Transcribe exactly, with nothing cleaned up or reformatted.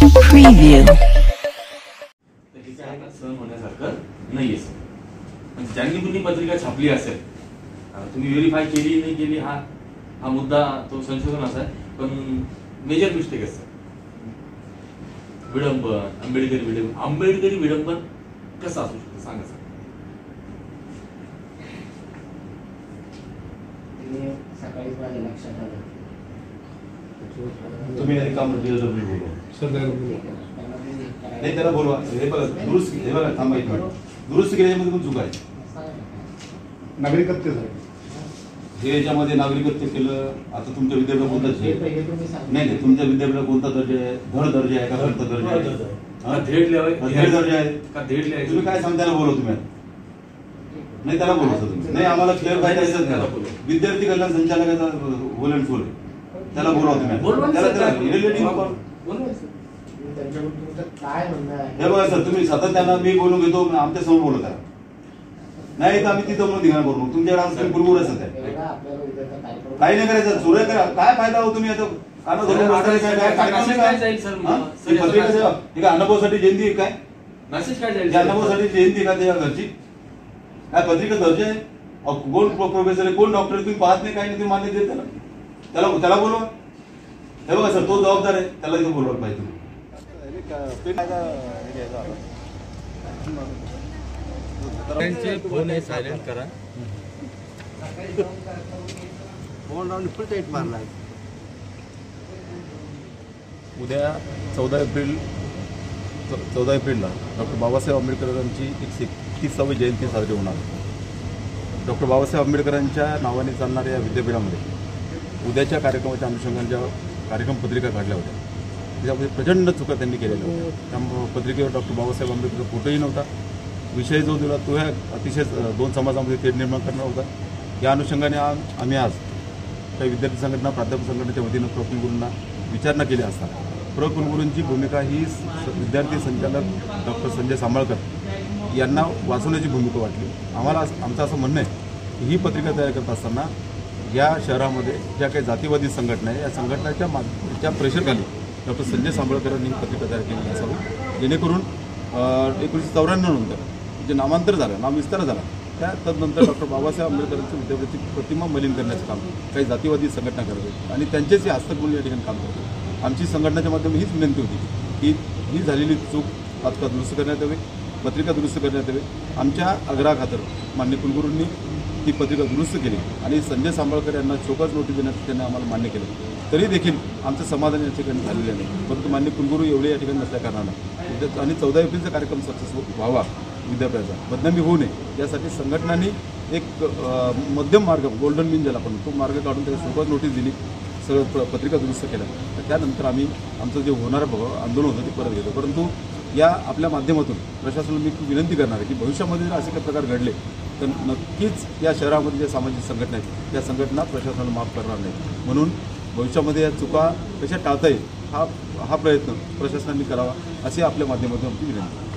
preview. सहन होण्यासारखं नाहीये सर. म्हणजे ज्यांनी कुणी पत्रिका छापली असेल, तुम्ही व्हेरीफाय केली नाही केली हा हा मुद्दा तो संशोधन असा आहे, पण मेजर मिस्टेक आहे सर. विडंबन, आंबेडकरी विडंबन आंबेडकरी विडंबन कसं असू शकतं सांगा सर. सकाळी माझ्या लक्षात आलं तुम्ही आधी काम डीएसडब्ल्यू बोलवा नाही त्याला बोलवा. हे बघा दुरुस्त हे बघा थांबा एक मिनिट. दुरुस्त केल्यामध्ये पण चूक आहे. नागरिकत्व झालं हे याच्यामध्ये नागरिकत्व केलं. आता तुमच्या विद्यापीठात कोणता नाही नाही तुमच्या विद्यापीठात कोणता दर्जा आहे? धड दर्जा आहे का कोणता दर्जा आहे? धेड धेड दर्जा आहे का धेड लिहायचं? तुम्ही काय सांगताना बोलव तुम्ही नाही त्याला बोलवतो तुम्ही नाही आम्हाला क्लिअर काय करायचं त्याला विद्यार्थी कल्याण संचालकाचा होल अँड फुल त्याला बोलवा तुम्ही त्याला त्याला रिलेटिव्ह काय म्हणणं हे बघा सर तुम्ही सातत्यानं मी बोलून घेतो आमच्या समोर बोलत आहे नाही तर आम्ही तिथं म्हणून धिंगाणा करू मग तुमच्या राज कुरकुर आहे सध्या काही नाही करायचं सुरू करा. काय फायदा हो तुम्ही आता काना धरून अनुभवासाठी जयंती काय मेसेज काय जाईल? अनुभवासाठी जयंती का त्याच्या घरची काय पत्रिका दर्जा आहे? कोण प्रोफेसर आहे कोण डॉक्टर तुम्ही पाहत नाही काय नाही तुम्ही मान्य देत त्याला त्याला त्याला बोलवा. हे बघा सर तो जबाबदार आहे त्याला इथं बोलवायला पाहिजे तुम्ही. फोन सायलेंट करा. फोन लावून फुल टाईट मारला. उद्या चौदा एप्रिल चौदा एप्रिलला डॉक्टर बाबासाहेब आंबेडकरांची एक एकतीसावी जयंती साजरी होणार. डॉक्टर बाबासाहेब आंबेडकरांच्या नावाने चालणाऱ्या या विद्यापीठामध्ये उद्याच्या कार्यक्रमाच्या अनुषंगाने ज्या कार्यक्रम पत्रिका काढल्या होत्या त्याच्यामध्ये प्रचंड चुका त्यांनी केलेल्या होत्या. त्या पत्रिकेवर डॉक्टर बाबासाहेब आंबेडकर फोटोही नव्हता. विषय जो दिला तो ह्या अतिशय दोन समाजामध्ये तेढ निर्माण करणार होता. या अनुषंगाने आम्ही आज काही विद्यार्थी संघटना प्राध्यापक संघटनेच्या वतीनं प्र कुलगुरूंना विचारणा केली असता प्र कुलगुरूंची भूमिका ही विद्यार्थी संचालक डॉक्टर संजय सांबाळकर यांना वाचवण्याची भूमिका वाटली. आम्हाला आमचं असं म्हणणं आहे की ही पत्रिका तयार करत असताना या शहरामध्ये ज्या काही जातीवादी संघटना आहे या संघटनाच्या माध्यमाच्या प्रेशरखाली डॉक्टर संजय सांबाळकरांनी ही पत्रिका तयार केलेली असावी जेणेकरून एकोणीसशे चौऱ्याण्णव नंतर जे नामांतर झालं नामविस्तार झाला त्या तदनंतर डॉक्टर बाबासाहेब आंबेडकरांच्या विद्यापीठाची प्रतिमा मलिन करण्याचं काम काही जातीवादी संघटना करत होती आणि त्यांचेच हे हस्तक म्हणून या ठिकाणी काम करतो. आमची संघटनेच्या माध्यमातून हीच विनंती होती की ही झालेली चूक तात्काळ दुरुस्त करण्यात यावी पत्रिका दुरुस्त करण्यात यावी. आमच्या आग्रहाखातर मान्य कुलगुरूंनी ती पत्रिका दुरुस्त केली आणि संजय सांबाळकर यांना चोकस नोटीस देण्याचं त्यांनी आम्हाला मान्य केलं. तरी देखील आमचं समाधान या ठिकाणी झालेलं नाही. परंतु मान्य कुलगुरू एवढे या ठिकाणी नसल्या कारणानं आणि चौदा एप्रिलचा कार्यक्रम सक्सेसफुल व्हावा विद्यापीठाचा बदनामी होऊ नये यासाठी संघटनांनी एक मध्यम मार्ग गोल्डन मीन ज्याला आपण तो मार्ग काढून त्याची सोबत नोटीस दिली सगळं पत्रिका दुरुस्त केल्या. तर त्यानंतर आम्ही आमचं जे होणारं आंदोलन होतं ते परत घेतो. परंतु या आपल्या माध्यमातून प्रशासनाला मी विनंती करणार आहे की भविष्यामध्ये जर असे काही प्रकार घडले तर नक्कीच या शहरामध्ये ज्या सामाजिक संघटना आहेत त्या संघटना प्रशासनाला माफ करणार नाही. म्हणून भविष्यामध्ये या चुका कशा टाळता येईल हा हा प्रयत्न प्रशासनाने करावा अशी आपल्या माध्यमातून आमची विनंती.